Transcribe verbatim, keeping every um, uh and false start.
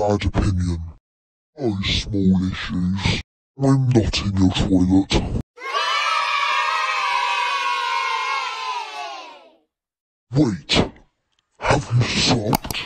bad opinion. Oh, small issues. I'm not in your toilet. Wait, have you sobbed?